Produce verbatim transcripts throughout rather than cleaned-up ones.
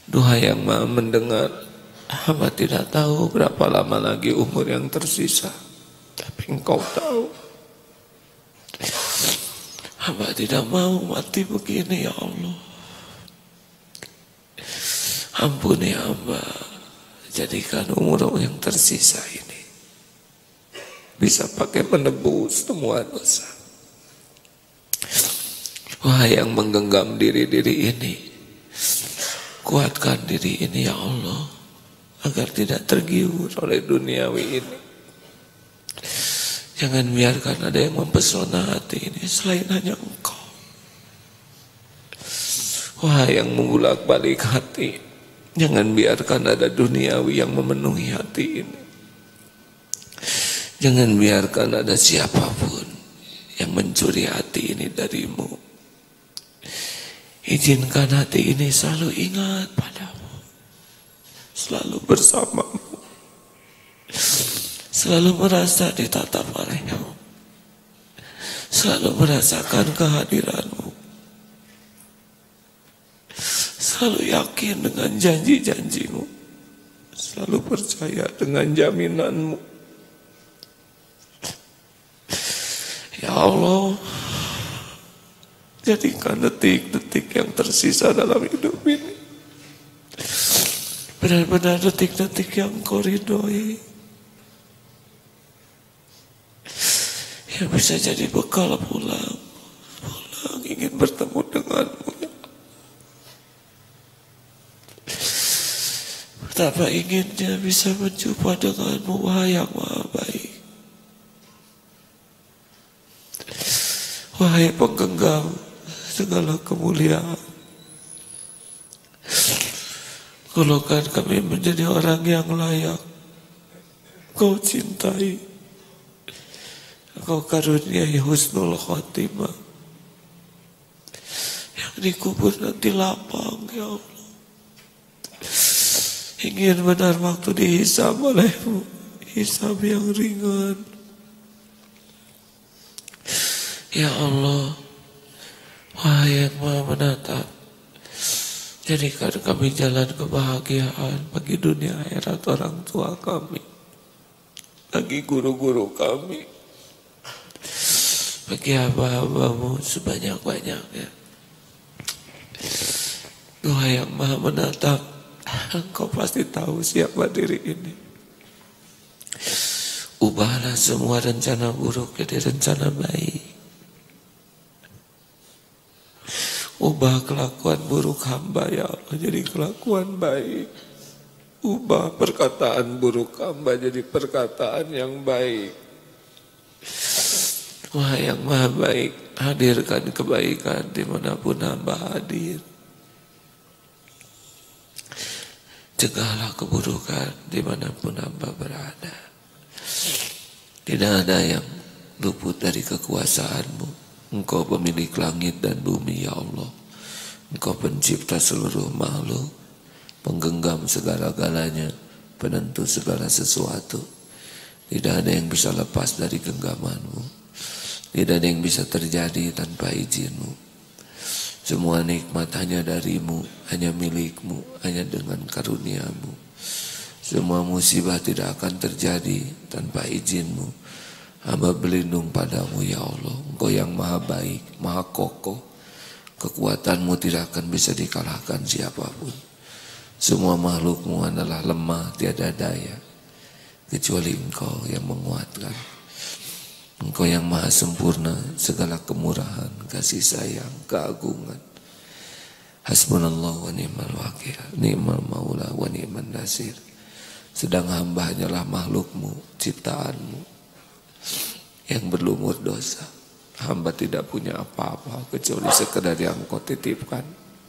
Duha yang maha mendengar, hamba tidak tahu berapa lama lagi umur yang tersisa, tapi Engkau tahu. Hamba tidak mau mati begini ya Allah. Ampuni hamba, jadikan umur yang tersisa ini bisa pakai menebus semua dosa. Wahai yang menggenggam diri-diri ini, kuatkan diri ini ya Allah, agar tidak tergiur oleh duniawi ini. Jangan biarkan ada yang mempesona hati ini selain hanya Engkau. Wahai yang membulak-balik hati, jangan biarkan ada duniawi yang memenuhi hati ini. Jangan biarkan ada siapapun yang mencuri hati ini darimu. Izinkan hati ini selalu ingat padamu, selalu bersamamu, selalu merasa ditatap olehmu, selalu merasakan kehadiranmu, selalu yakin dengan janji-janjimu, selalu percaya dengan jaminanmu. Ya Allah, jadikan detik-detik yang tersisa dalam hidup ini benar-benar detik-detik yang Kau ridhoi, yang bisa jadi bekal pulang, pulang ingin bertemu denganmu. Betapa inginnya bisa berjumpa denganmu, wahai yang maha baik. Wahai penggenggam segala kemuliaan, golongkan kami menjadi orang yang layak Kau cintai, Kau karuniai husnul khotimah, yang dikubur nanti lapang ya Allah. Ingin benar waktu dihisab olehmu, hisab yang ringan. Ya Allah, wahai yang maha menatap, jadikan kami jalan kebahagiaan bagi dunia akhirat orang tua kami, bagi guru-guru kami, bagi hamba-hambamu sebanyak-banyaknya. Doa yang maha menatap, Engkau pasti tahu siapa diri ini. Ubahlah semua rencana buruk jadi rencana baik. Ubah kelakuan buruk hamba ya Allah jadi kelakuan baik. Ubah perkataan buruk hamba jadi perkataan yang baik. Wahai yang maha baik, hadirkan kebaikan dimanapun hamba hadir. Cegahlah keburukan dimanapun hamba berada. Tidak ada yang luput dari kekuasaanmu. Engkau pemilik langit dan bumi ya Allah. Engkau pencipta seluruh makhluk, penggenggam segala-galanya, penentu segala sesuatu. Tidak ada yang bisa lepas dari genggamanmu. Tidak ada yang bisa terjadi tanpa izinmu. Semua nikmat hanya darimu, hanya milikmu, hanya dengan karuniamu. Semua musibah tidak akan terjadi tanpa izinmu. Hamba berlindung padamu ya Allah. Engkau yang maha baik, maha kokoh. Kekuatanmu tidak akan bisa dikalahkan siapapun. Semua makhlukmu adalah lemah, tiada daya, kecuali Engkau yang menguatkan. Engkau yang maha sempurna, segala kemurahan, kasih sayang, keagungan. Hasbunallah wa ni'mal wakil, ni'mal maula wa ni'man nasir. Sedang hamba hanyalah makhlukmu, ciptaanmu, yang berlumur dosa. Hamba tidak punya apa-apa kecuali sekedar yang Kau titipkan.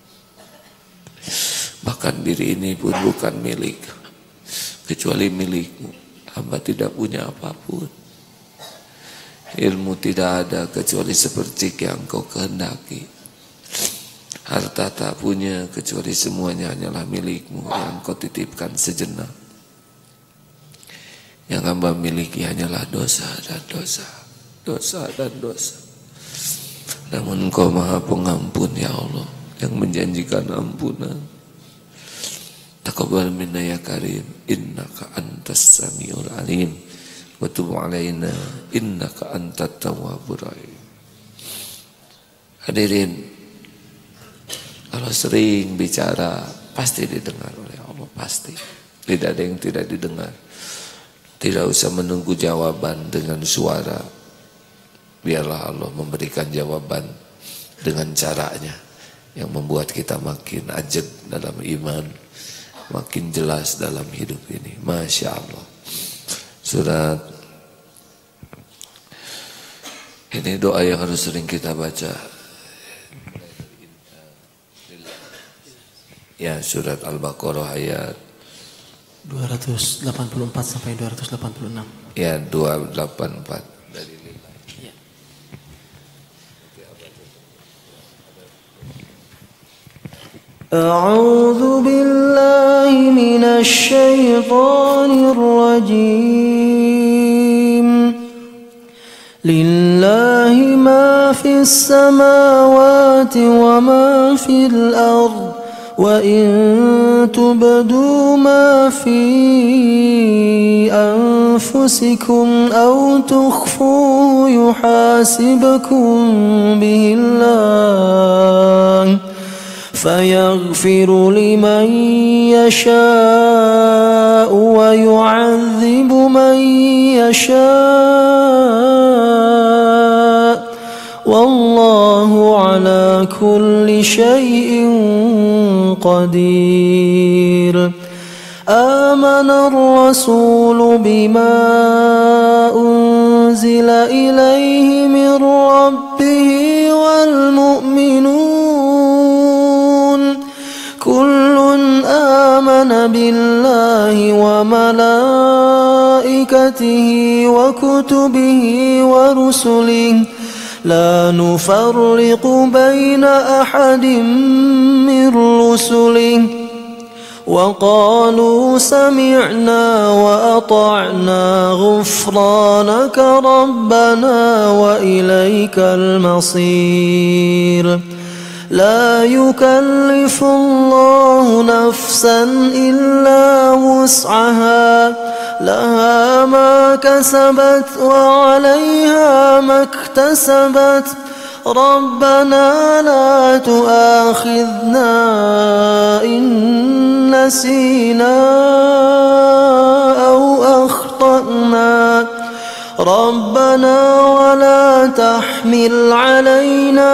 Bahkan diri ini pun bukan milik, kecuali milikmu. Hamba tidak punya apapun. Ilmu tidak ada kecuali seperti yang Kau kehendaki. Harta tak punya kecuali semuanya hanyalah milikmu yang Kau titipkan sejenak. Yang hamba miliki hanyalah dosa dan dosa, dosa dan dosa. Namun Engkau maha pengampun ya Allah, yang menjanjikan ampunan. taqabbal minna ya karim innaka antas samiul alim wa tub alaina innaka antat tawwabur rahim. Hadirin, kalau sering bicara pasti didengar oleh Allah, pasti. Tidak ada yang tidak didengar. Tidak usah menunggu jawaban dengan suara. Biarlah Allah memberikan jawaban dengan caranya yang membuat kita makin ajeg dalam iman, makin jelas dalam hidup ini. Masya Allah. Surat ini doa yang harus sering kita baca. Ya, surat Al-Baqarah ayat dua ratus delapan puluh empat sampai dua ratus delapan puluh enam. Ya, dua ratus delapan puluh empat dari lima. Ya. A'udzu billahi minasy syaithanir rajim. Lillahi ma fis samawati wa ma fil ardh. وَإِن تُبْدُوا مَا فِي أَنفُسِكُمْ أَوْ تُخْفُوهُ يُحَاسِبْكُم بِهِ اللَّهُ فَيَغْفِرُ لِمَن يَشَاءُ وَيُعَذِّبُ مَن يَشَاءُ وَاللَّهُ عَلَى كُلِّ شَيْءٍ قدير. آمن الرسول بما أنزل إليه من ربه والمؤمنون كل آمن بالله وملائكته وكتبه ورسله لا نفرق بين أحد من رسله وقالوا سمعنا وأطعنا غفرانك ربنا وإليك المصير. لا يكلف الله نفسا إلا وسعها لها ما كسبت وعليها ما اكتسبت ربنا لا تؤاخذنا إن نسينا أو أخطأنا ربنا ولا تحمل علينا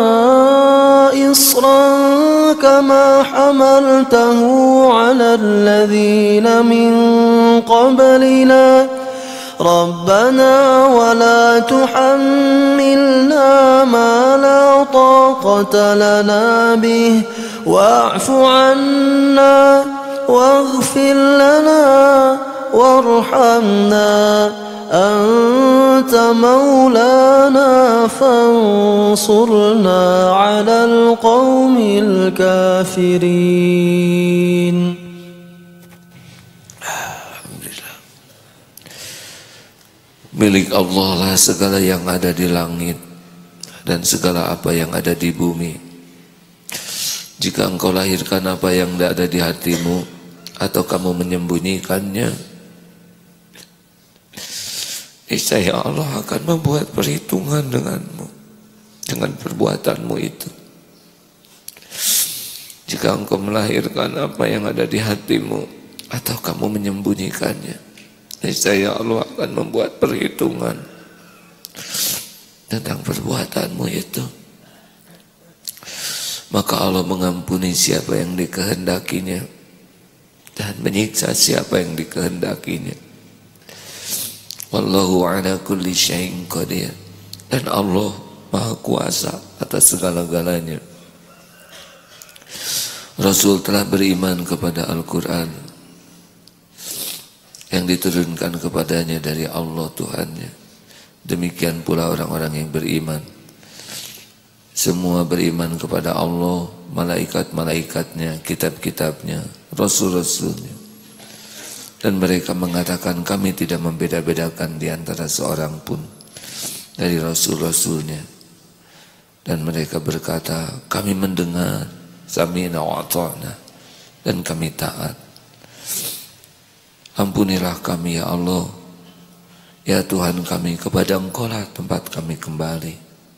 إصرا كما حملته على الذين من قبلنا ربنا ولا تحملنا ما لا طاقة لنا به واعف عنا واغفر لنا وارحمنا أنت مولانا فانصرنا على القوم الكافرين. Milik Allah lah segala yang ada di langit dan segala apa yang ada di bumi. Jika engkau lahirkan apa yang tidak ada di hatimu atau kamu menyembunyikannya, niscaya Allah akan membuat perhitungan denganmu, dengan perbuatanmu itu. Jika engkau melahirkan apa yang ada di hatimu atau kamu menyembunyikannya, niscaya Allah akan membuat perhitungan tentang perbuatanmu itu. Maka Allah mengampuni siapa yang dikehendakinya dan menyiksa siapa yang dikehendakinya. Wallahu ala kulli syai'in qadir. Dan Allah Maha Kuasa atas segala-galanya. Rasul telah beriman kepada Al-Quran yang diturunkan kepadanya dari Allah Tuhannya. Demikian pula orang-orang yang beriman. Semua beriman kepada Allah, malaikat-malaikatnya, kitab-kitabnya, rasul-rasulnya. Dan mereka mengatakan kami tidak membeda-bedakan di antara seorang pun dari rasul-rasulnya. Dan mereka berkata kami mendengar, sami'na wa ata'na. dan kami taat. Ampunilah kami ya Allah, ya Tuhan kami, kepada Engkau lah tempat kami kembali.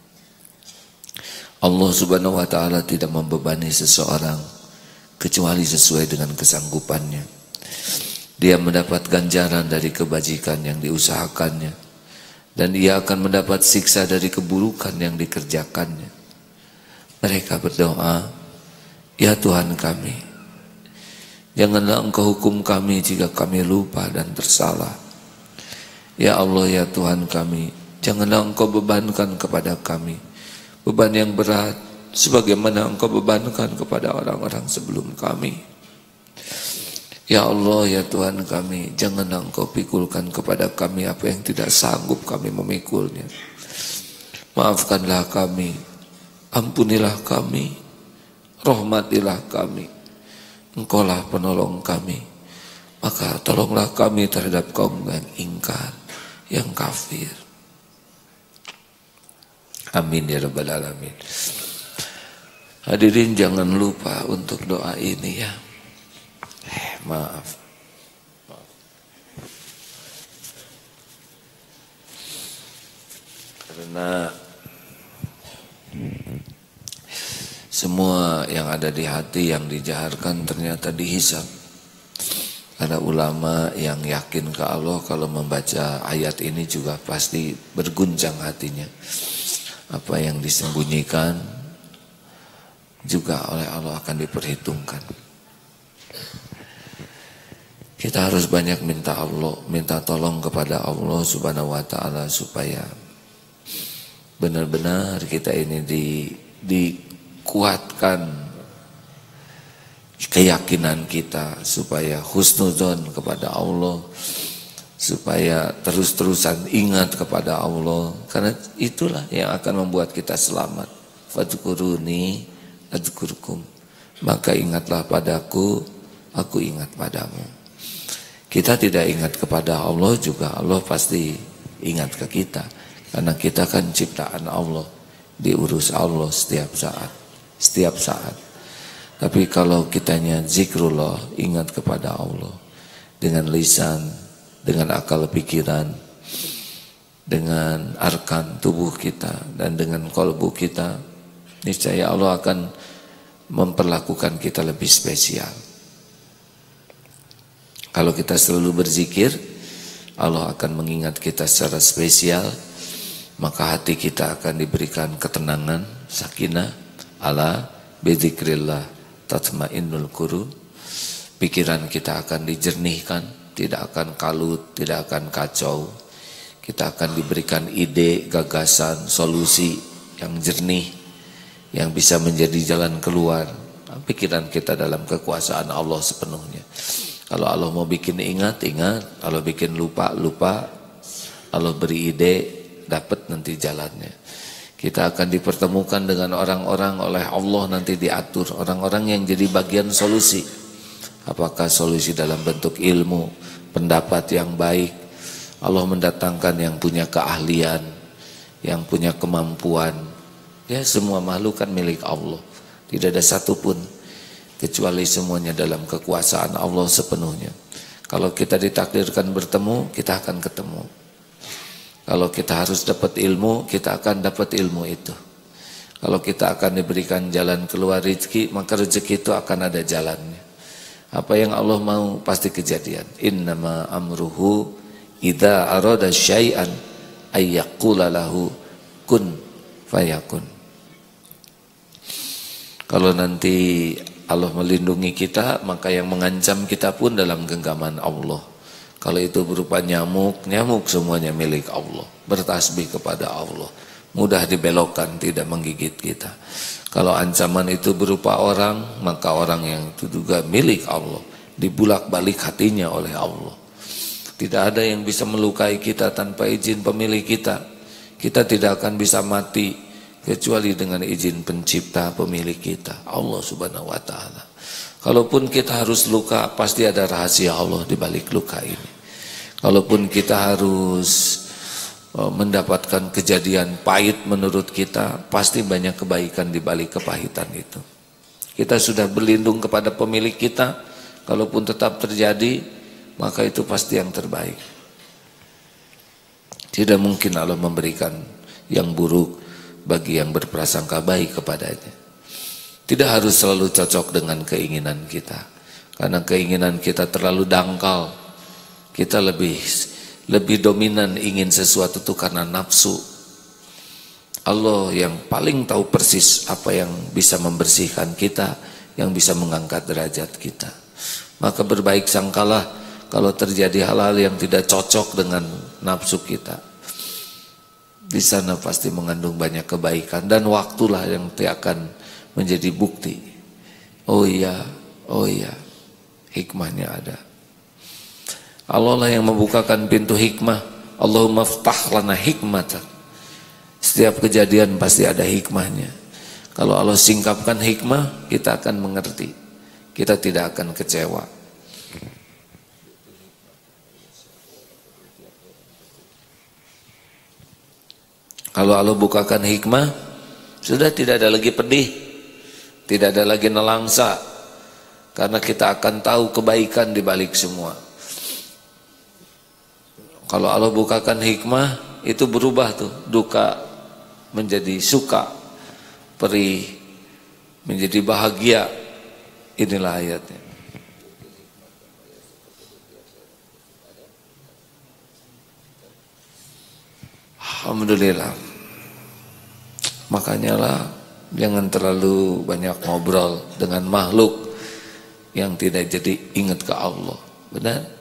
Allah subhanahu wa ta'ala tidak membebani seseorang kecuali sesuai dengan kesanggupannya. Dia mendapat ganjaran dari kebajikan yang diusahakannya, dan ia akan mendapat siksa dari keburukan yang dikerjakannya. Mereka berdoa, ya Tuhan kami, janganlah Engkau hukum kami jika kami lupa dan tersalah. Ya Allah, ya Tuhan kami, janganlah Engkau bebankan kepada kami beban yang berat sebagaimana Engkau bebankan kepada orang-orang sebelum kami. Ya Allah, ya Tuhan kami, janganlah Engkau pikulkan kepada kami apa yang tidak sanggup kami memikulnya. Maafkanlah kami, ampunilah kami, rahmatilah kami. Engkaulah penolong kami, maka tolonglah kami terhadap kaum yang ingkar, yang kafir. Amin ya rabbal alamin. Hadirin, jangan lupa untuk doa ini ya. Eh, maaf. Karena semua yang ada di hati yang dijaharkan ternyata dihisab. Ada ulama yang yakin ke Allah kalau membaca ayat ini juga pasti berguncang hatinya. Apa yang disembunyikan juga oleh Allah akan diperhitungkan. Kita harus banyak minta Allah, minta tolong kepada Allah subhanahu wa ta'ala supaya benar-benar kita ini di, dikuatkan keyakinan kita, supaya husnudzon kepada Allah, supaya terus-terusan ingat kepada Allah, karena itulah yang akan membuat kita selamat. Fadhkuruni adzkurkum, maka ingatlah padaku, aku ingat padamu. Kita tidak ingat kepada Allah juga Allah pasti ingat ke kita, karena kita kan ciptaan Allah, diurus Allah setiap saat, setiap saat. Tapi kalau kitanya zikrullah, ingat kepada Allah dengan lisan, dengan akal pikiran, dengan arkan tubuh kita, dan dengan kolbu kita, niscaya Allah akan memperlakukan kita lebih spesial. Kalau kita selalu berzikir, Allah akan mengingat kita secara spesial, maka hati kita akan diberikan ketenangan, sakinah, ala bizikrillah tatmainnul qulub. Pikiran kita akan dijernihkan, tidak akan kalut, tidak akan kacau. Kita akan diberikan ide, gagasan, solusi yang jernih, yang bisa menjadi jalan keluar. Pikiran kita dalam kekuasaan Allah sepenuhnya. Kalau Allah mau bikin ingat, ingat. Kalau bikin lupa, lupa. Allah beri ide, dapat nanti jalannya. Kita akan dipertemukan dengan orang-orang oleh Allah nanti diatur. Orang-orang yang jadi bagian solusi. Apakah solusi dalam bentuk ilmu, pendapat yang baik. Allah mendatangkan yang punya keahlian, yang punya kemampuan. Ya, semua makhluk kan milik Allah. Tidak ada satupun kecuali semuanya dalam kekuasaan Allah sepenuhnya. Kalau kita ditakdirkan bertemu, kita akan ketemu. Kalau kita harus dapat ilmu, kita akan dapat ilmu itu. Kalau kita akan diberikan jalan keluar rezeki, maka rezeki itu akan ada jalannya. Apa yang Allah mau pasti kejadian. Innama amruhu idza arada syai'an ayyaqula lahu kun fayakun. Kalau nanti Allah melindungi kita, maka yang mengancam kita pun dalam genggaman Allah. Kalau itu berupa nyamuk, nyamuk semuanya milik Allah. Bertasbih kepada Allah. Mudah dibelokkan, tidak menggigit kita. Kalau ancaman itu berupa orang, maka orang yang itu juga milik Allah. Dibulak-balik hatinya oleh Allah. Tidak ada yang bisa melukai kita tanpa izin pemilik kita. Kita tidak akan bisa mati kecuali dengan izin pencipta pemilik kita, Allah subhanahu wa ta'ala. Kalaupun kita harus luka, pasti ada rahasia Allah di balik luka ini. Kalaupun kita harus mendapatkan kejadian pahit menurut kita, pasti banyak kebaikan di balik kepahitan itu. kita sudah berlindung kepada pemilik kita. Kalaupun tetap terjadi, maka itu pasti yang terbaik. Tidak mungkin Allah memberikan yang buruk bagi yang berprasangka baik kepadanya. Tidak harus selalu cocok dengan keinginan kita, karena keinginan kita terlalu dangkal. Kita lebih lebih dominan ingin sesuatu itu karena nafsu. Allah yang paling tahu persis apa yang bisa membersihkan kita, yang bisa mengangkat derajat kita. Maka berbaik sangkalah kalau terjadi hal-hal yang tidak cocok dengan nafsu kita. Di sana pasti mengandung banyak kebaikan, dan waktulah yang akan menjadi bukti. Oh iya, oh iya, hikmahnya ada. Allah lah yang membukakan pintu hikmah. Allahumma ftah lana hikmatan. Setiap kejadian pasti ada hikmahnya. Kalau Allah singkapkan hikmah, kita akan mengerti. Kita tidak akan kecewa. Kalau Allah bukakan hikmah, sudah tidak ada lagi pedih, tidak ada lagi nelangsa, karena kita akan tahu kebaikan di balik semua. Kalau Allah bukakan hikmah, itu berubah tuh, duka menjadi suka, perih menjadi bahagia. Inilah ayatnya. Alhamdulillah. Makanya lah, jangan terlalu banyak ngobrol dengan makhluk yang tidak jadi ingat ke Allah. Benar?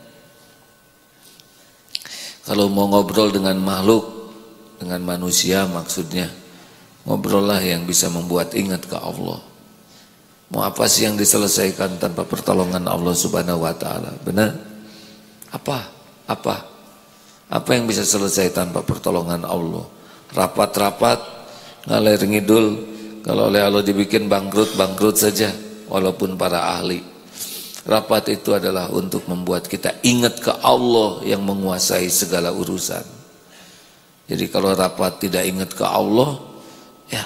Kalau mau ngobrol dengan makhluk, dengan manusia maksudnya, ngobrollah yang bisa membuat ingat ke Allah. Mau apa sih yang diselesaikan tanpa pertolongan Allah Subhanahu wa taala? Benar? Apa? Apa? Apa yang bisa selesai tanpa pertolongan Allah? Rapat-rapat, ngalir ngidul, kalau oleh Allah dibikin bangkrut, bangkrut saja, walaupun para ahli. Rapat itu adalah untuk membuat kita ingat ke Allah yang menguasai segala urusan. Jadi kalau rapat tidak ingat ke Allah, ya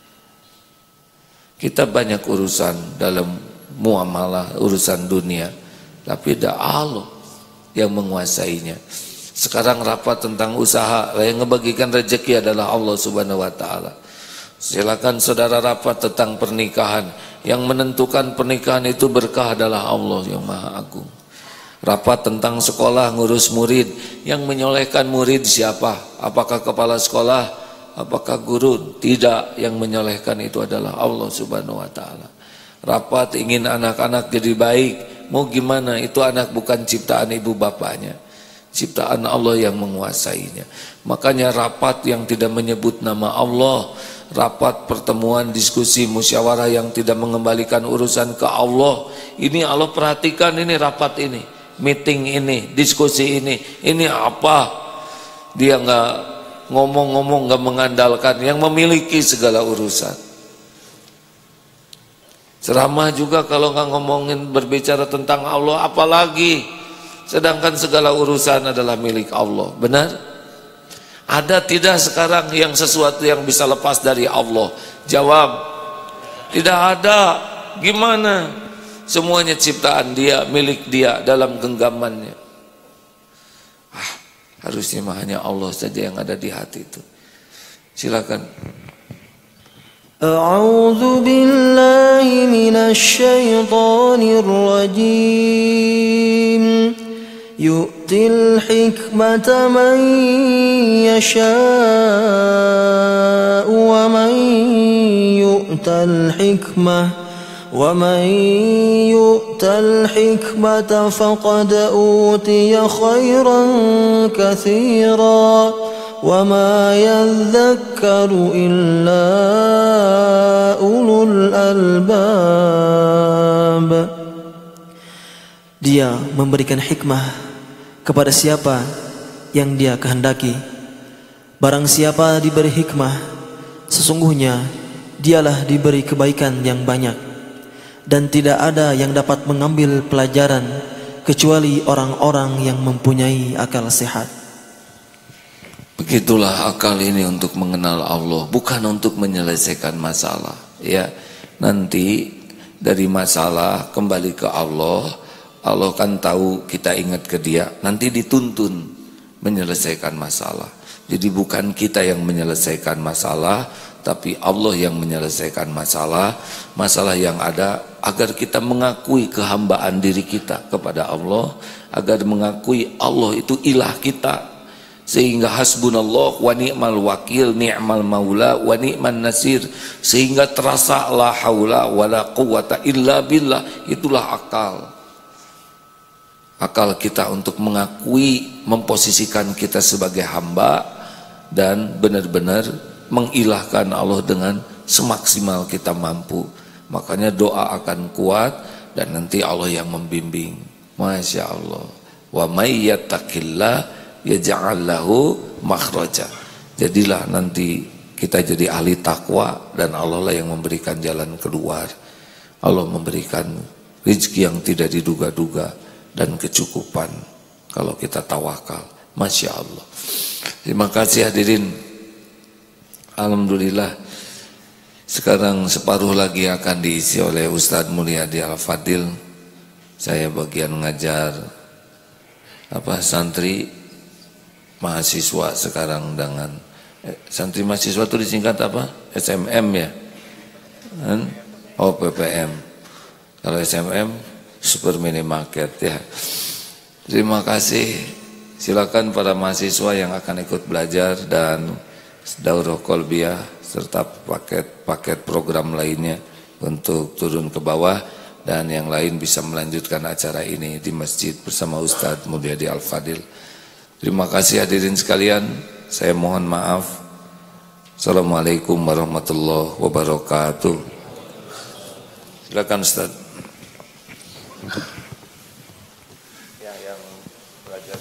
kita banyak urusan dalam muamalah, urusan dunia, tapi tidak Allah yang menguasainya. Sekarang rapat tentang usaha, yang ngebagikan rezeki adalah Allah Subhanahu wa taala. Silakan saudara rapat tentang pernikahan, yang menentukan pernikahan itu berkah adalah Allah yang Maha Agung. Rapat tentang sekolah, ngurus murid, yang menyolehkan murid siapa? Apakah kepala sekolah? Apakah guru? Tidak, yang menyolehkan itu adalah Allah Subhanahu wa taala. Rapat ingin anak-anak jadi baik, mau gimana? Itu anak bukan ciptaan ibu bapaknya, ciptaan Allah yang menguasainya. Makanya rapat yang tidak menyebut nama Allah, rapat pertemuan diskusi musyawarah yang tidak mengembalikan urusan ke Allah, ini Allah perhatikan, ini rapat ini, meeting ini, diskusi ini, ini apa? Dia nggak ngomong-ngomong, nggak mengandalkan yang memiliki segala urusan. Ceramah juga kalau nggak ngomongin berbicara tentang Allah, apalagi, sedangkan segala urusan adalah milik Allah. Benar? Ada tidak sekarang yang sesuatu yang bisa lepas dari Allah? Jawab, tidak ada. Gimana? Semuanya ciptaan Dia, milik Dia dalam genggamannya. Ah, harusnya mah hanya Allah saja yang ada di hati itu. Silakan. A'udzu billahi minasy syaithanir rajim. Yu'til hikmata man yasha'u wa man yu'tal hikmah wa man yu'tal hikmata faqad utiya khairan katsira wa ma yadhakkaru illa ulul albab. Dia memberikan hikmah kepada siapa yang Dia kehendaki. Barang siapa diberi hikmah, sesungguhnya dialah diberi kebaikan yang banyak, dan tidak ada yang dapat mengambil pelajaran kecuali orang-orang yang mempunyai akal sehat. Begitulah akal ini untuk mengenal Allah, bukan untuk menyelesaikan masalah. Ya, nanti dari masalah, kembali ke Allah. Allah kan tahu kita ingat ke Dia, nanti dituntun menyelesaikan masalah. Jadi bukan kita yang menyelesaikan masalah, tapi Allah yang menyelesaikan masalah. Masalah yang ada agar kita mengakui kehambaan diri kita kepada Allah, agar mengakui Allah itu ilah kita. Sehingga hasbunallah wa ni'mal wakil, ni'mal maula wa ni'man nasir. Sehingga terasa la haula wa la quwata illa billah. Itulah akal. Akal kita untuk mengakui, memposisikan kita sebagai hamba, dan benar-benar mengilahkan Allah dengan semaksimal kita mampu. Makanya doa akan kuat, dan nanti Allah yang membimbing. Masya Allah. Wa may yattaqillah yaj'al lahu makhraja. Jadilah nanti kita jadi ahli takwa, dan Allah lah yang memberikan jalan keluar. Allah memberikan rezeki yang tidak diduga-duga dan kecukupan kalau kita tawakal. Masya Allah. Terima kasih hadirin. Alhamdulillah. Sekarang separuh lagi akan diisi oleh Ustadz Mulyadi Al-Fadil. Saya bagian ngajar apa santri mahasiswa sekarang dengan eh, santri mahasiswa itu disingkat apa? S M M ya? Hmm? Oh P P M. Kalau S M M super minimarket ya. Terima kasih. Silakan para mahasiswa yang akan ikut belajar dan daurah kolbiah serta paket-paket program lainnya untuk turun ke bawah, dan yang lain bisa melanjutkan acara ini di masjid bersama Ustadz Mulyadi Al-Fadil. Terima kasih hadirin sekalian. Saya mohon maaf. Assalamualaikum warahmatullahi wabarakatuh. Silakan Ustaz. Ya, yang belajar.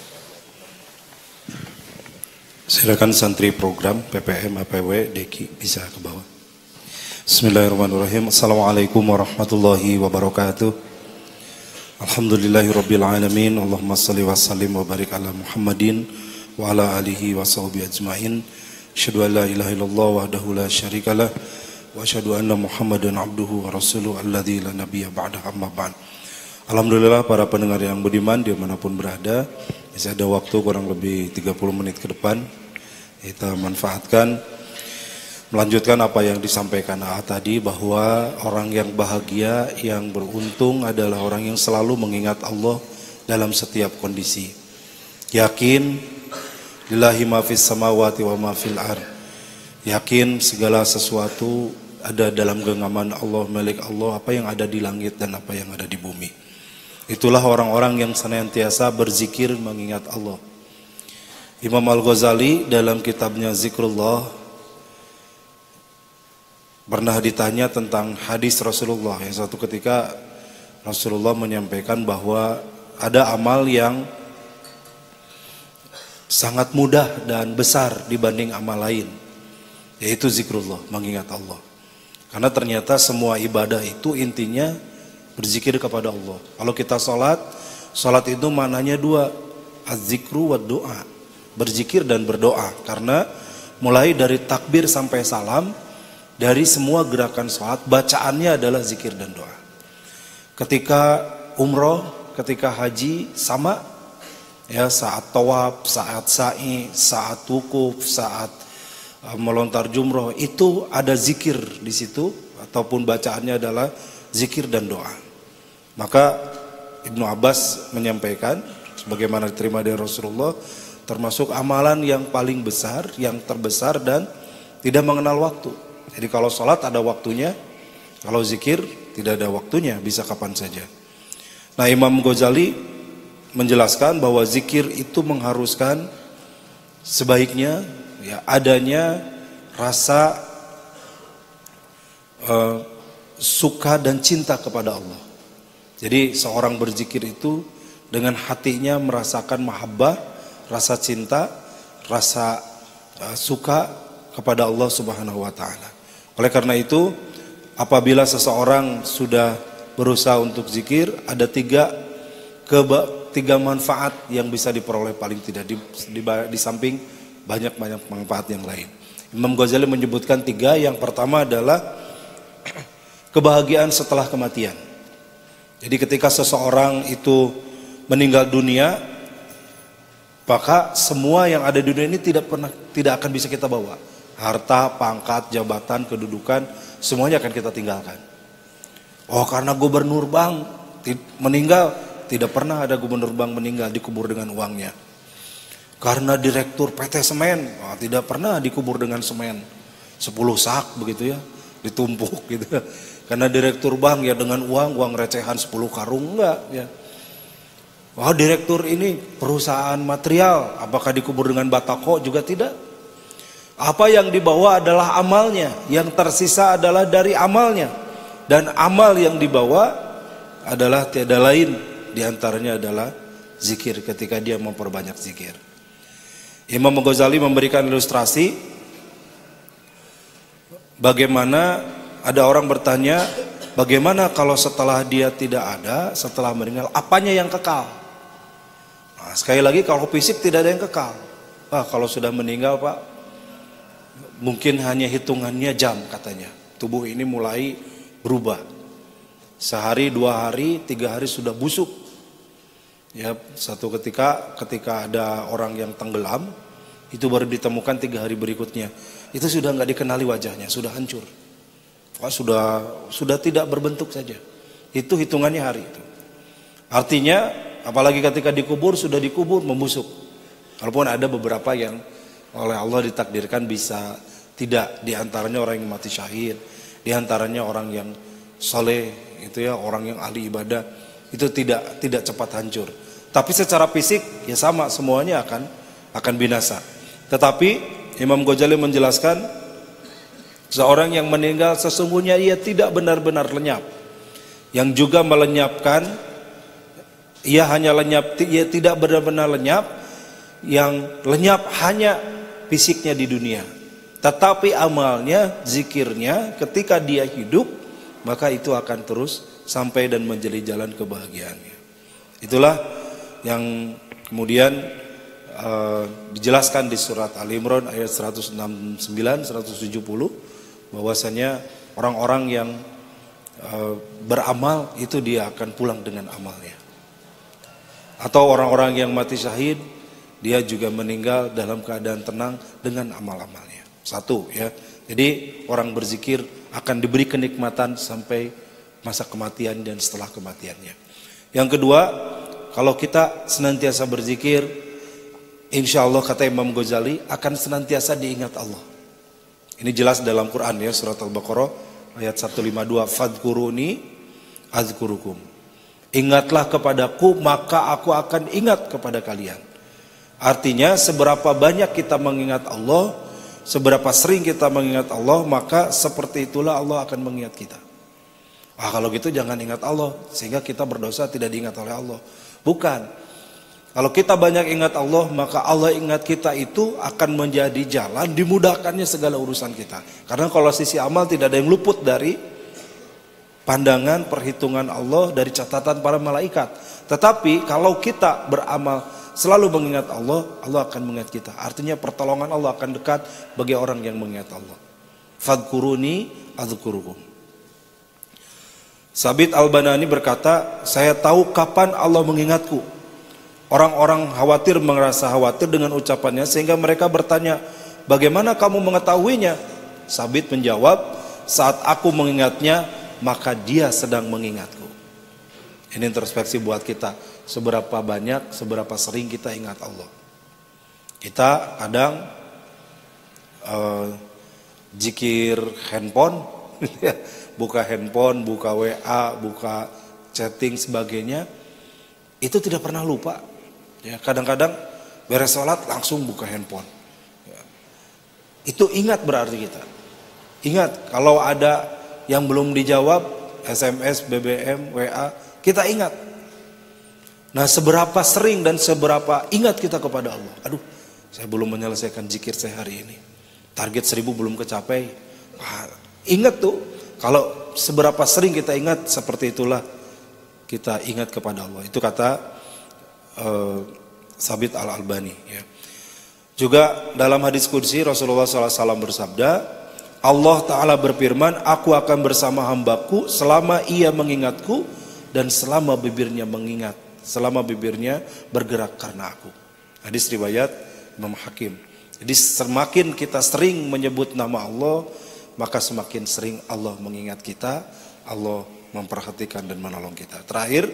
Silakan santri program P P M A P W Deki bisa ke bawah. Bismillahirrahmanirrahim. Assalamualaikum warahmatullahi wabarakatuh. Alhamdulillahirabbil alamin. Allahumma shalli wa sallim wa barik ala Muhammadin wa ala alihi wa sahbihi ajmain. Asyhadu an la ilaha illallah wahdahu la syarikalah wa asyhadu anna Muhammadan abduhu wa rasuluhu alladzi la nabiyya ba'dahu, amma ba'd. Alhamdulillah para pendengar yang budiman dimanapun berada, masih ada waktu kurang lebih tiga puluh menit ke depan. Kita manfaatkan melanjutkan apa yang disampaikan A A tadi, bahwa orang yang bahagia, yang beruntung adalah orang yang selalu mengingat Allah dalam setiap kondisi. Yakin lillahi ma fis samawati wa ma fil ard. Yakin segala sesuatu ada dalam genggaman Allah, milik Allah, apa yang ada di langit dan apa yang ada di bumi. Itulah orang-orang yang senantiasa berzikir mengingat Allah. Imam Al-Ghazali dalam kitabnya Zikrullah pernah ditanya tentang hadis Rasulullah, yang suatu ketika Rasulullah menyampaikan bahwa ada amal yang sangat mudah dan besar dibanding amal lain, yaitu zikrullah, mengingat Allah. Karena ternyata semua ibadah itu intinya berzikir kepada Allah. Kalau kita sholat, sholat itu maknanya dua, az-zikru wa doa, berzikir dan berdoa. Karena mulai dari takbir sampai salam, dari semua gerakan sholat, bacaannya adalah zikir dan doa. Ketika umroh, ketika haji, sama ya, saat tawaf, saat sa'i, saat wukuf, saat uh, melontar jumroh, itu ada zikir di situ, ataupun bacaannya adalah zikir dan doa. Maka Ibnu Abbas menyampaikan, sebagaimana diterima dari Rasulullah, termasuk amalan yang paling besar, yang terbesar dan tidak mengenal waktu. Jadi kalau sholat ada waktunya, kalau zikir tidak ada waktunya, bisa kapan saja. Nah, Imam Ghazali menjelaskan bahwa zikir itu mengharuskan sebaiknya ya adanya rasa uh, suka dan cinta kepada Allah. Jadi seorang berzikir itu dengan hatinya merasakan mahabbah, rasa cinta, rasa uh, suka kepada Allah Subhanahu wa taala. Oleh karena itu, apabila seseorang sudah berusaha untuk zikir, ada tiga keba, tiga manfaat yang bisa diperoleh paling tidak di, di, di samping banyak-banyak manfaat yang lain. Imam Ghazali menyebutkan tiga. Yang pertama adalah kebahagiaan setelah kematian. Jadi ketika seseorang itu meninggal dunia, maka semua yang ada di dunia ini tidak pernah tidak akan bisa kita bawa. Harta, pangkat, jabatan, kedudukan, semuanya akan kita tinggalkan. Oh, karena gubernur bank meninggal, tidak pernah ada gubernur bank meninggal dikubur dengan uangnya. Karena direktur P T Semen, oh, tidak pernah dikubur dengan semen sepuluh sak begitu ya, ditumpuk gitu. Karena direktur bank ya dengan uang uang recehan sepuluh karung enggak ya. Wah, direktur ini perusahaan material, apakah dikubur dengan batako? Juga tidak. Apa yang dibawa adalah amalnya, yang tersisa adalah dari amalnya. Dan amal yang dibawa adalah tiada lain, diantaranya adalah zikir, ketika dia memperbanyak zikir. Imam Ghazali memberikan ilustrasi bagaimana ada orang bertanya, bagaimana kalau setelah dia tidak ada, setelah meninggal, apanya yang kekal? Nah, sekali lagi, kalau fisik tidak ada yang kekal. Ah, kalau sudah meninggal Pak, mungkin hanya hitungannya jam katanya. Tubuh ini mulai berubah. Sehari, dua hari, tiga hari sudah busuk. Ya, satu ketika ketika ada orang yang tenggelam, itu baru ditemukan tiga hari berikutnya. Itu sudah nggak dikenali wajahnya, sudah hancur. Wah, sudah sudah tidak berbentuk saja. Itu hitungannya hari itu. Artinya, apalagi ketika dikubur, sudah dikubur membusuk. Walaupun ada beberapa yang oleh Allah ditakdirkan bisa tidak, diantaranya orang yang mati syahid, diantaranya orang yang soleh, itu ya, orang yang ahli ibadah, itu tidak tidak cepat hancur. Tapi secara fisik ya sama, semuanya akan akan binasa. Tetapi Imam Ghazali menjelaskan, seorang yang meninggal sesungguhnya ia tidak benar-benar lenyap. Yang juga melenyapkan, ia hanya lenyap, ia tidak benar-benar lenyap. Yang lenyap hanya fisiknya di dunia. Tetapi amalnya, zikirnya, ketika dia hidup, maka itu akan terus sampai dan menjadi jalan kebahagiaannya. Itulah yang kemudian uh, dijelaskan di surat Al-Imran ayat seratus enam puluh sembilan seratus tujuh puluh, bahwasanya orang-orang yang uh, beramal itu dia akan pulang dengan amalnya. Atau orang-orang yang mati syahid, dia juga meninggal dalam keadaan tenang dengan amal-amalnya. Satu ya. Jadi orang berzikir akan diberi kenikmatan sampai masa kematian dan setelah kematiannya. Yang kedua, kalau kita senantiasa berzikir, insya Allah kata Imam Ghazali akan senantiasa diingat Allah. Ini jelas dalam Quran ya, surat Al-Baqarah ayat seratus lima puluh dua, fadkuruni azkurukum. Ingatlah kepadaku maka aku akan ingat kepada kalian. Artinya seberapa banyak kita mengingat Allah, seberapa sering kita mengingat Allah, maka seperti itulah Allah akan mengingat kita. Ah, kalau gitu jangan ingat Allah sehingga kita berdosa tidak diingat oleh Allah. Bukan. Kalau kita banyak ingat Allah, maka Allah ingat kita itu akan menjadi jalan dimudahkannya segala urusan kita. Karena kalau sisi amal tidak ada yang luput dari pandangan, perhitungan Allah, dari catatan para malaikat. Tetapi kalau kita beramal selalu mengingat Allah, Allah akan mengingat kita. Artinya pertolongan Allah akan dekat bagi orang yang mengingat Allah. Fadkuruni adzkurukum. Sabit Al-Banani berkata, saya tahu kapan Allah mengingatku. Orang-orang khawatir merasa khawatir dengan ucapannya sehingga mereka bertanya, bagaimana kamu mengetahuinya? Sabit menjawab, saat aku mengingatnya maka dia sedang mengingatku. Ini introspeksi buat kita. Seberapa banyak, seberapa sering kita ingat Allah. Kita kadang uh, zikir handphone, buka handphone, buka W A, buka chatting sebagainya, itu tidak pernah lupa. Ya, kadang-kadang beres sholat langsung buka handphone. Ya. Itu ingat berarti kita. Ingat kalau ada yang belum dijawab, S M S, B B M, W A, kita ingat. Nah, seberapa sering dan seberapa ingat kita kepada Allah. Aduh, saya belum menyelesaikan zikir saya hari ini. Target seribu belum kecapai. Wah, ingat tuh. Kalau seberapa sering kita ingat, seperti itulah kita ingat kepada Allah. Itu kata uh, Sabit Al-Albani. Ya. Juga dalam hadis qudsi Rasulullah shallallahu alaihi wasallam bersabda, Allah Ta'ala berfirman, aku akan bersama hambaku selama ia mengingatku dan selama bibirnya mengingat, selama bibirnya bergerak karena aku. Hadis riwayat Imam Hakim. Jadi semakin kita sering menyebut nama Allah, maka semakin sering Allah mengingat kita, Allah memperhatikan dan menolong kita. Terakhir,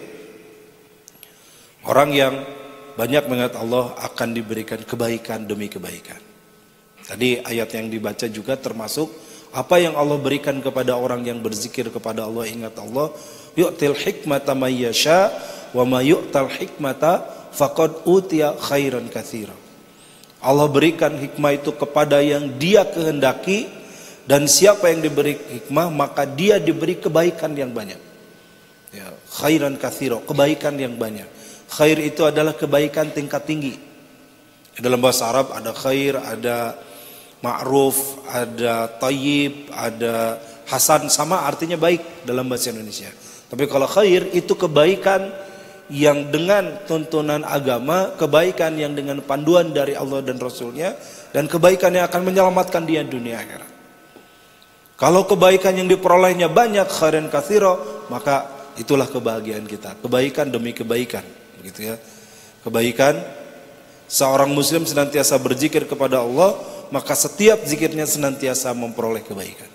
orang yang banyak mengingat Allah akan diberikan kebaikan demi kebaikan. Tadi ayat yang dibaca juga termasuk apa yang Allah berikan kepada orang yang berzikir kepada Allah, ingat Allah. Yu'til hikmata may yasha wa may yu'tal hikmata faqad utiya khairan katsira. Allah berikan hikmah itu kepada yang Dia kehendaki, dan siapa yang diberi hikmah maka dia diberi kebaikan yang banyak. Ya, khairan katsira, kebaikan yang banyak. Khair itu adalah kebaikan tingkat tinggi. Dalam bahasa Arab ada khair, ada ma'ruf, ada tayyib, ada hasan, sama artinya baik dalam bahasa Indonesia. Tapi kalau khair itu kebaikan yang dengan tuntunan agama, kebaikan yang dengan panduan dari Allah dan Rasulnya, dan kebaikan yang akan menyelamatkan dia dunia akhirat. Kalau kebaikan yang diperolehnya banyak, khairan katsira, maka itulah kebahagiaan kita. Kebaikan demi kebaikan, begitu ya. Kebaikan, seorang muslim senantiasa berzikir kepada Allah, maka setiap zikirnya senantiasa memperoleh kebaikan.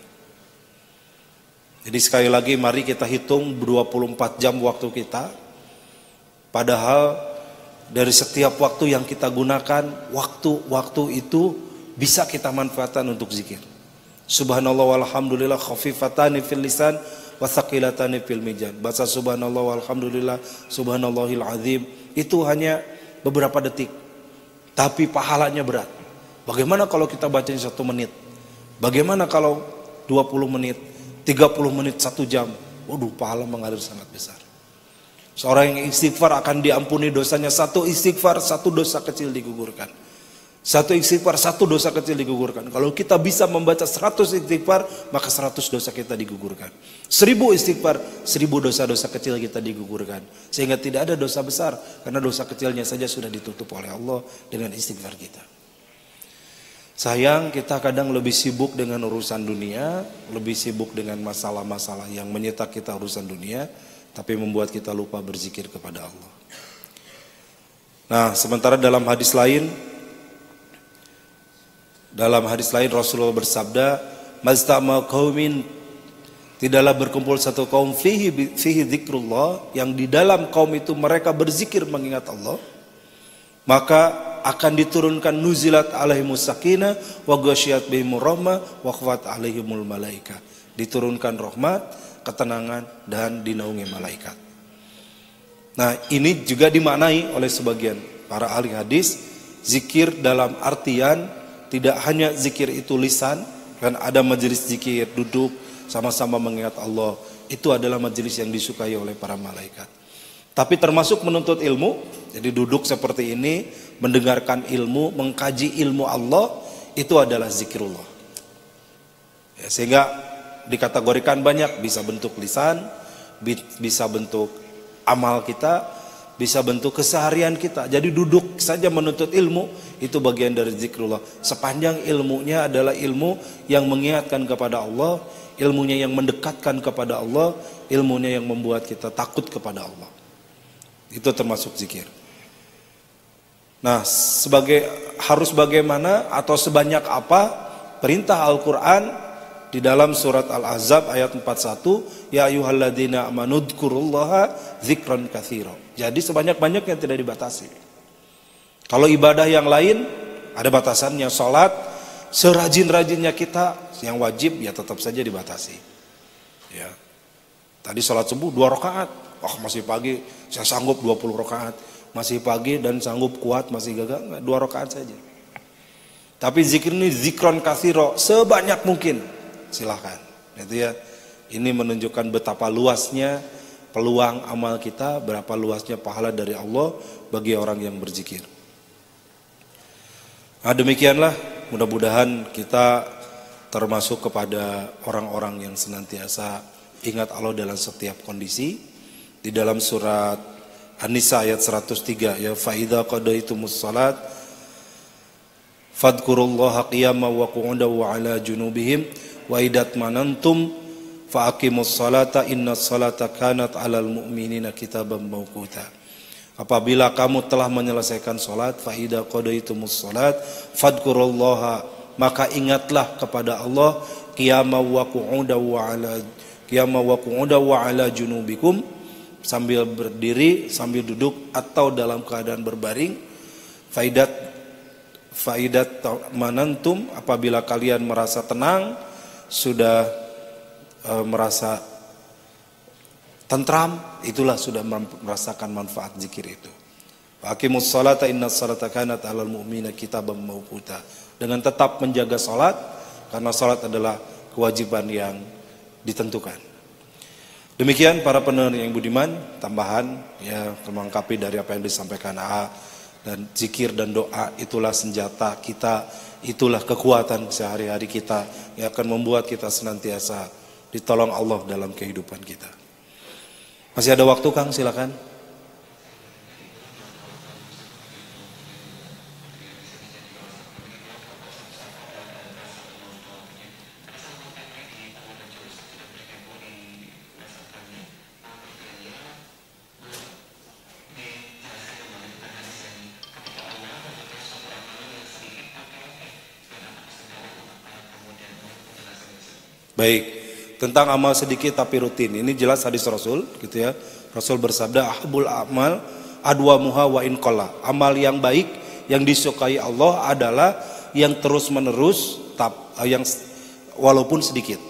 Jadi sekali lagi mari kita hitung dua puluh empat jam waktu kita. Padahal dari setiap waktu yang kita gunakan, waktu-waktu itu bisa kita manfaatkan untuk zikir. Subhanallah walhamdulillah khafifatani fil lisan wa thaqilatani fil mizan. Baca subhanallah walhamdulillah subhanallahil azim itu hanya beberapa detik, tapi pahalanya berat. Bagaimana kalau kita bacanya satu menit? Bagaimana kalau dua puluh menit, tiga puluh menit, satu jam? Waduh, pahala mengalir sangat besar. Seorang yang istighfar akan diampuni dosanya, satu istighfar, satu dosa kecil digugurkan. Satu istighfar, satu dosa kecil digugurkan. Kalau kita bisa membaca seratus istighfar, maka seratus dosa kita digugurkan. Seribu istighfar, seribu dosa-dosa kecil kita digugurkan. Sehingga tidak ada dosa besar, karena dosa kecilnya saja sudah ditutup oleh Allah dengan istighfar kita. Sayang, kita kadang lebih sibuk dengan urusan dunia, lebih sibuk dengan masalah-masalah yang menyetak kita urusan dunia, tapi membuat kita lupa berzikir kepada Allah. Nah, sementara dalam hadis lain, dalam hadis lain Rasulullah bersabda, "Maztama qaumin", tidaklah berkumpul satu kaum fihi fihi dzikrullah, yang di dalam kaum itu mereka berzikir mengingat Allah, maka akan diturunkan nuzilat alaihimus sakinah wa ghasyiyat bihimur rahmah wa khafat alaihimul malaika. Diturunkan rahmat, ketenangan, dan dinaungi malaikat. Nah, ini juga dimaknai oleh sebagian para ahli hadis, zikir dalam artian tidak hanya zikir itu lisan, kan ada majelis zikir duduk sama-sama mengingat Allah, itu adalah majelis yang disukai oleh para malaikat. Tapi termasuk menuntut ilmu, jadi duduk seperti ini, mendengarkan ilmu, mengkaji ilmu Allah, itu adalah zikrullah. Ya, sehingga dikategorikan banyak, bisa bentuk lisan, bisa bentuk amal kita, bisa bentuk keseharian kita. Jadi duduk saja menuntut ilmu, itu bagian dari zikrullah. Sepanjang ilmunya adalah ilmu yang mengingatkan kepada Allah, ilmunya yang mendekatkan kepada Allah, ilmunya yang membuat kita takut kepada Allah. Itu termasuk zikir. Nah, sebagai harus bagaimana atau sebanyak apa perintah Al-Quran di dalam surat Al-Ahzab ayat empat puluh satu, ya ayyuhalladzina amanu dzkurullaha dzikran katsira. Jadi sebanyak-banyaknya tidak dibatasi. Kalau ibadah yang lain ada batasannya, salat serajin-rajinnya kita, yang wajib ya tetap saja dibatasi. Ya. Tadi salat subuh dua rakaat, oh masih pagi saya sanggup dua puluh rakaat. Masih pagi dan sanggup kuat, masih gagal, enggak, dua rakaat saja. Tapi zikir ini zikron katsira, sebanyak mungkin. Silahkan. Itu ya. Ini menunjukkan betapa luasnya peluang amal kita, berapa luasnya pahala dari Allah bagi orang yang berzikir. Nah, demikianlah, mudah-mudahan kita termasuk kepada orang-orang yang senantiasa ingat Allah dalam setiap kondisi. Di dalam surat An-Nisa ayat seratus tiga, ya fa idza qadaitumus shalat fadhkurullaha qiyaman wa qu'udan wa 'ala junubihim wa idat manantum fa aqimus salata innas salata kanat 'alal mu'minina kitaban mawquta. Apabila kamu telah menyelesaikan salat, fa idza qadaitumus salat fadhkurullaha, maka ingatlah kepada Allah qiyaman wa qu'udan wa 'ala qiyaman wa qu'udan wa 'ala junubikum, sambil berdiri, sambil duduk atau dalam keadaan berbaring. Faidat faidat manantum, apabila kalian merasa tenang, sudah e, merasa tentram, itulah sudah merasakan manfaat zikir itu. Aqimus salata innas salata kanat 'alal mu'minina kitaban mawquta. Dengan tetap menjaga salat, karena salat adalah kewajiban yang ditentukan. Demikian para pendengar yang budiman, tambahan ya melengkapi dari apa yang disampaikan A A, dan zikir dan doa itulah senjata kita, itulah kekuatan sehari-hari kita yang akan membuat kita senantiasa ditolong Allah dalam kehidupan kita. Masih ada waktu Kang, silakan. Baik, tentang amal sedikit tapi rutin. Ini jelas hadis Rasul, gitu ya. Rasul bersabda, "Ahbul amal adwamuha wa in qalla." Amal yang baik yang disukai Allah adalah yang terus-menerus, yang walaupun sedikit.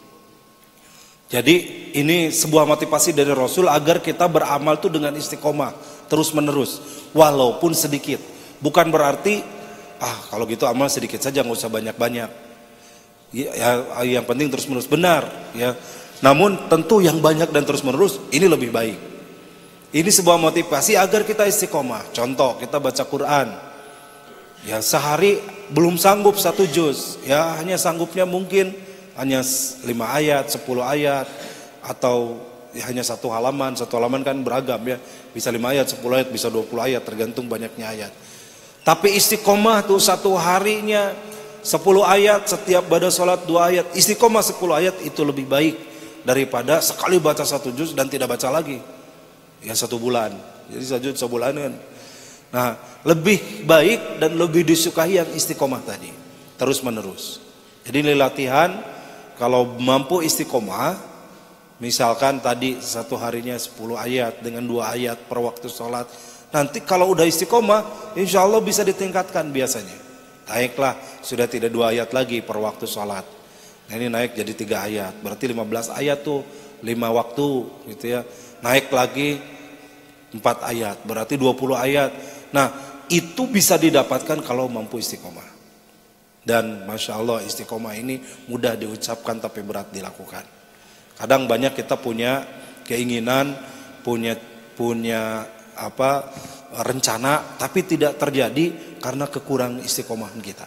Jadi ini sebuah motivasi dari Rasul agar kita beramal tuh dengan istiqomah, terus-menerus, walaupun sedikit. Bukan berarti ah kalau gitu amal sedikit saja, nggak usah banyak-banyak. Ya, yang penting terus menerus, benar ya. Namun tentu yang banyak dan terus menerus ini lebih baik. Ini sebuah motivasi agar kita istiqomah. Contoh, kita baca Quran, ya sehari belum sanggup satu juz, ya hanya sanggupnya mungkin hanya lima ayat, sepuluh ayat, atau ya, hanya satu halaman. Satu halaman kan beragam ya, bisa lima ayat, sepuluh ayat, bisa dua puluh ayat, tergantung banyaknya ayat. Tapi istiqomah tuh satu harinya sepuluh ayat, setiap pada sholat dua ayat, istiqomah sepuluh ayat, itu lebih baik daripada sekali baca satu juz dan tidak baca lagi ya satu bulan. Jadi satu juz sebulanan. Nah, lebih baik dan lebih disukai yang istiqomah tadi, terus menerus. Jadi ini latihan. Kalau mampu istiqomah, misalkan tadi satu harinya sepuluh ayat dengan dua ayat per waktu sholat, nanti kalau udah istiqomah insya Allah bisa ditingkatkan. Biasanya naiklah, sudah tidak dua ayat lagi per waktu sholat. Nah ini naik jadi tiga ayat, berarti lima belas ayat tuh, lima waktu gitu ya. Naik lagi empat ayat, berarti dua puluh ayat. Nah itu bisa didapatkan kalau mampu istiqomah. Dan Masya Allah istiqomah ini mudah diucapkan tapi berat dilakukan. Kadang banyak kita punya keinginan, punya punya apa rencana, tapi tidak terjadi karena kekurangan istiqomahan kita.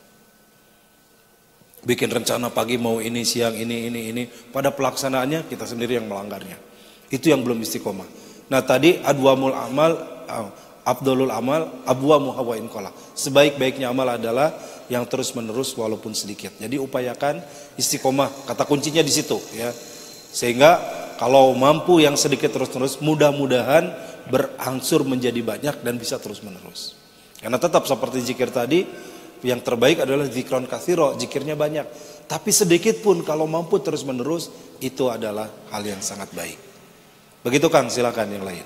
Bikin rencana pagi mau ini, siang ini, ini, ini, pada pelaksanaannya kita sendiri yang melanggarnya. Itu yang belum istiqomah. Nah tadi adwamul amal, abdulul amal, abwamu hawa in qalla. Sebaik-baiknya amal adalah yang terus menerus walaupun sedikit. Jadi upayakan istiqomah, kata kuncinya di situ ya. Sehingga kalau mampu yang sedikit terus-terus, mudah-mudahan berangsur menjadi banyak dan bisa terus-menerus. Karena tetap seperti zikir tadi, yang terbaik adalah zikron katsiro, zikirnya banyak. Tapi sedikit pun kalau mampu terus-menerus, itu adalah hal yang sangat baik. Begitu Kang, silakan yang lain.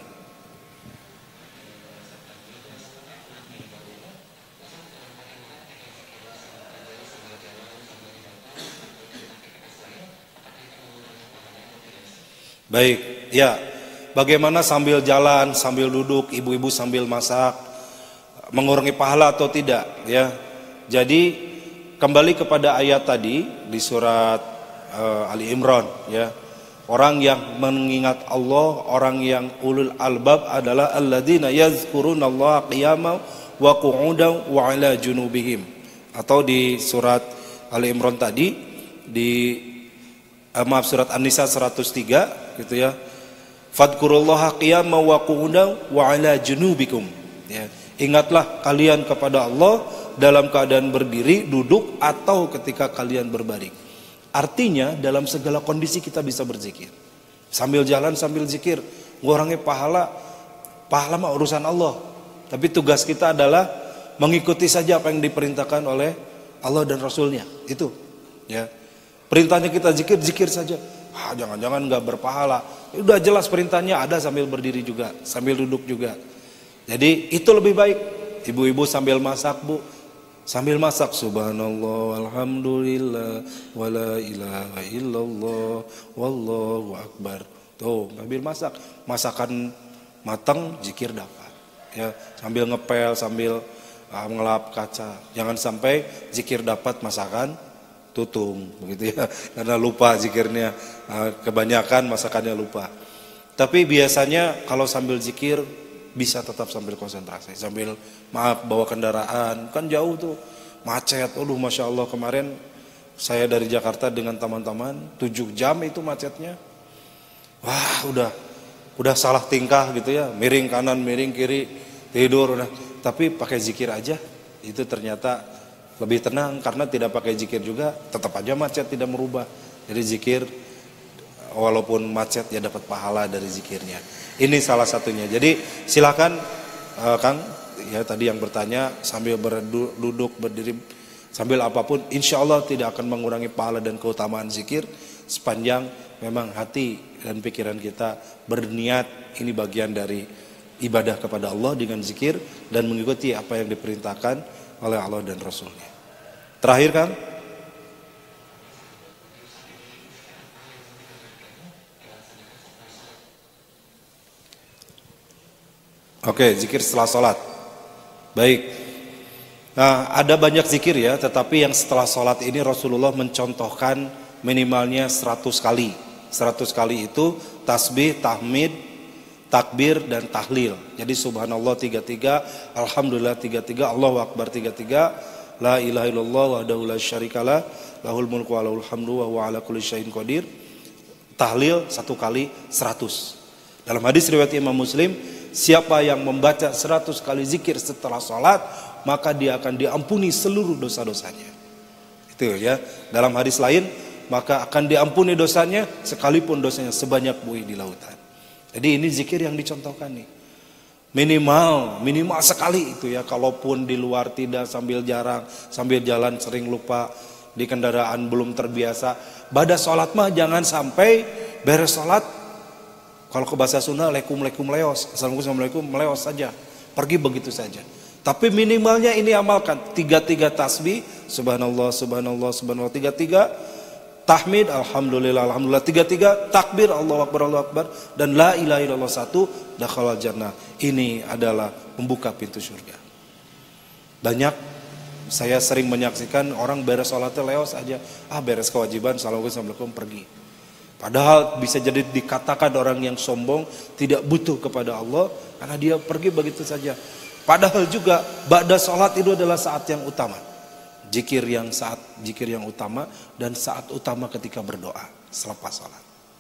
Baik, ya. Bagaimana sambil jalan, sambil duduk, ibu-ibu sambil masak, mengurangi pahala atau tidak, ya. Jadi kembali kepada ayat tadi di surat uh, Ali Imran, ya. Orang yang mengingat Allah, orang yang ulul albab adalah alladzina yazkurunallaha qiyaman wa qu'udan wa 'ala junubihim. Atau di surat Ali Imran tadi di uh, maaf surat An-Nisa seratus tiga gitu ya. Fadkurullaha qiyaman wa qu'udan wa 'ala junubikum. Ya, ingatlah kalian kepada Allah dalam keadaan berdiri, duduk, atau ketika kalian berbaring. Artinya dalam segala kondisi kita bisa berzikir. Sambil jalan sambil zikir, ngurangi pahala. Pahala mah urusan Allah. Tapi tugas kita adalah mengikuti saja apa yang diperintahkan oleh Allah dan Rasulnya. Itu ya. Perintahnya kita zikir, zikir saja. Ah, jangan-jangan nggak berpahala. Ya, udah jelas perintahnya ada sambil berdiri juga, sambil duduk juga. Jadi itu lebih baik. Ibu-ibu sambil masak, Bu. Sambil masak, subhanallah, alhamdulillah, wala ilaha illallah, wallahu akbar. Tuh, sambil masak. Masakan matang, zikir dapat. Ya, sambil ngepel, sambil uh, ngelap kaca. Jangan sampai zikir dapat masakan tutung, begitu ya. Karena lupa zikirnya, uh, kebanyakan masakannya lupa. Tapi biasanya kalau sambil zikir bisa tetap sambil konsentrasi, sambil maaf bawa kendaraan, kan jauh tuh, macet. Aduh, masya Allah, kemarin saya dari Jakarta dengan teman-teman tujuh jam itu macetnya. Wah, udah udah salah tingkah gitu ya, miring kanan, miring kiri, tidur udah. Tapi pakai zikir aja, itu ternyata lebih tenang. Karena tidak pakai zikir juga tetap aja macet, tidak merubah. Jadi zikir walaupun macet ya dapat pahala dari zikirnya. Ini salah satunya. Jadi silakan uh, Kang, ya tadi yang bertanya sambil berduduk, berdiri, sambil apapun, insya Allah tidak akan mengurangi pahala dan keutamaan zikir sepanjang memang hati dan pikiran kita berniat ini bagian dari ibadah kepada Allah dengan zikir dan mengikuti apa yang diperintahkan oleh Allah dan Rasulnya. Terakhir Kang. Oke, zikir setelah sholat. Baik. Nah, ada banyak zikir ya, tetapi yang setelah sholat ini Rasulullah mencontohkan minimalnya seratus kali. seratus kali itu tasbih, tahmid, takbir, dan tahlil. Jadi subhanallah tiga puluh tiga, alhamdulillah tiga puluh tiga, Allahu akbar tiga puluh tiga, la ilaha illallah wahdahu la syarikalah, lahul mulku wa lahul hamdu wa huwa ala kulli syai'in qadir. Tahlil satu kali seratus. Dalam hadis riwayat Imam Muslim, siapa yang membaca seratus kali zikir setelah sholat, maka dia akan diampuni seluruh dosa-dosanya. Itu ya. Dalam hadis lain, maka akan diampuni dosanya sekalipun dosanya sebanyak buih di lautan. Jadi ini zikir yang dicontohkan nih. Minimal, minimal sekali itu ya. Kalaupun di luar tidak, sambil jarang, sambil jalan sering lupa, di kendaraan belum terbiasa. Pada sholat mah jangan sampai beres sholat, kalau ke bahasa Sunda, lekum lekum leos, assalamualaikum meleos saja, pergi begitu saja. Tapi minimalnya ini amalkan, tiga tiga tasbih, subhanallah, subhanallah, subhanallah, tiga tiga, tahmid, alhamdulillah, alhamdulillah, tiga tiga, takbir, Allahu akbar, Allahu akbar, dan la ilaha illallah satu, dakhalal jannah. Ini adalah membuka pintu surga. Banyak, saya sering menyaksikan orang beres sholatnya leos aja, ah beres kewajiban, assalamualaikum, pergi. Padahal bisa jadi dikatakan orang yang sombong, tidak butuh kepada Allah, karena dia pergi begitu saja. Padahal juga ba'da sholat itu adalah saat yang utama. Zikir yang saat zikir yang utama dan saat utama ketika berdoa selepas sholat.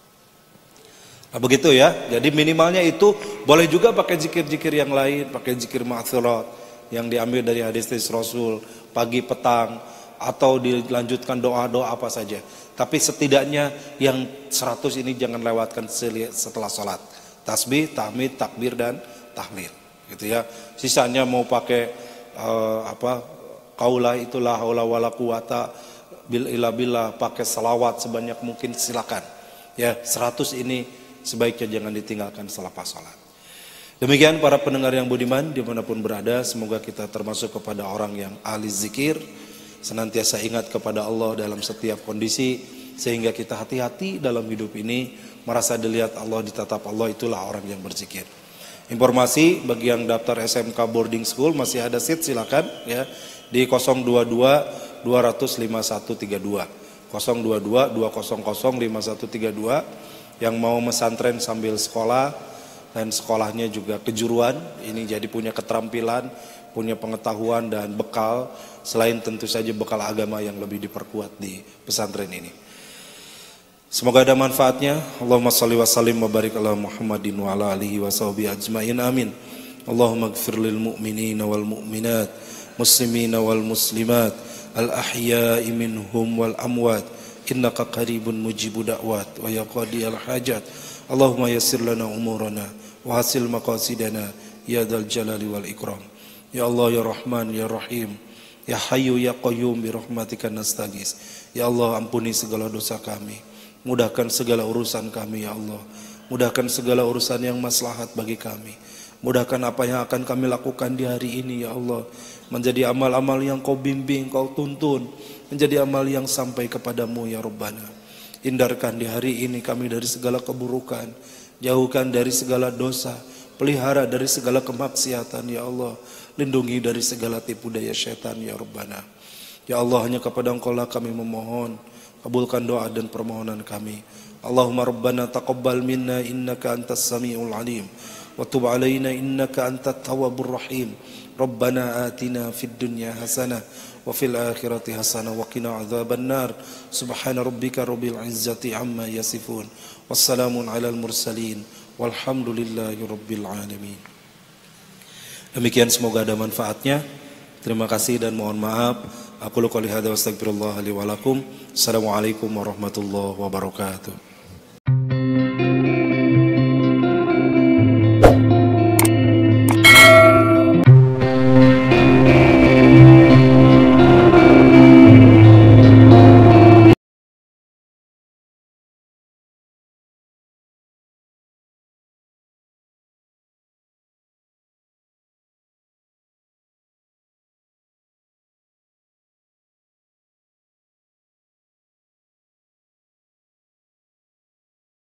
Nah begitu ya. Jadi minimalnya itu, boleh juga pakai zikir-zikir yang lain, pakai zikir ma'thurat yang diambil dari hadis Rasul pagi petang, atau dilanjutkan doa-doa apa saja. Tapi setidaknya yang seratus ini jangan lewatkan setelah sholat. Tasbih, tahmid, takbir, dan tahlil. Gitu ya. Sisanya mau pakai uh, apa kaulah itulah haula wala quwata bil illa billah, pakai salawat sebanyak mungkin silakan. Ya, seratus ini sebaiknya jangan ditinggalkan selepas sholat. Demikian para pendengar yang budiman dimanapun berada, semoga kita termasuk kepada orang yang ahli zikir, senantiasa ingat kepada Allah dalam setiap kondisi, sehingga kita hati-hati dalam hidup ini, merasa dilihat Allah, ditatap Allah, itulah orang yang berzikir. Informasi bagi yang daftar S M K boarding school masih ada seat, silakan ya di nol dua dua dua nol nol lima satu tiga dua nol dua dua dua nol nol lima satu tiga dua. Yang mau mesantren sambil sekolah dan sekolahnya juga kejuruan, ini jadi punya keterampilan, punya pengetahuan dan bekal, selain tentu saja bekal agama yang lebih diperkuat di pesantren ini. Semoga ada manfaatnya. Allahumma shalli wa sallim wa barik ala Muhammadin wa ala alihi wa sahbihi ajmain, amin. Allahumma ighfir lil mu'minina wal mu'minat, muslimina wal muslimat, al ahya'i minhum wal amwat, innaka qaribun mujibu da'wat wa ya qadiyal hajat. Allahumma yassir lana umurana wa hasil maqasidana ya dzal jalali wal ikram. Ya Allah ya Rahman ya Rahim, ya Hayyu ya Qayyum bi rahmatika nastaghis. Ya Allah, ampuni segala dosa kami, mudahkan segala urusan kami ya Allah. Mudahkan segala urusan yang maslahat bagi kami. Mudahkan apa yang akan kami lakukan di hari ini ya Allah, menjadi amal-amal yang kau bimbing, kau tuntun, menjadi amal yang sampai kepadamu ya Rabbana. Hindarkan di hari ini kami dari segala keburukan, jauhkan dari segala dosa, pelihara dari segala kemaksiatan ya Allah, lindungi dari segala tipu daya syaitan ya Rabbana. Ya Allah, hanya kepada Engkau lah kami memohon, kabulkan doa dan permohonan kami. Allahumma Rabbana taqabbal minna innaka antas sami'ul alim wa tub alaina innaka antat tawwabur rahim. Rabbana atina fid dunya hasanah wa fil akhirati hasanah wa qina adzaban nar. Subhana rabbika rabbil izzati amma yasifun. Wassalamun alal mursalin walhamdulillahi rabbil alamin. Demikian, semoga ada manfaatnya. Terima kasih dan mohon maaf. Aku qouli hadza wa astaghfirullah li wa lakum. Assalamualaikum warahmatullahi wabarakatuh.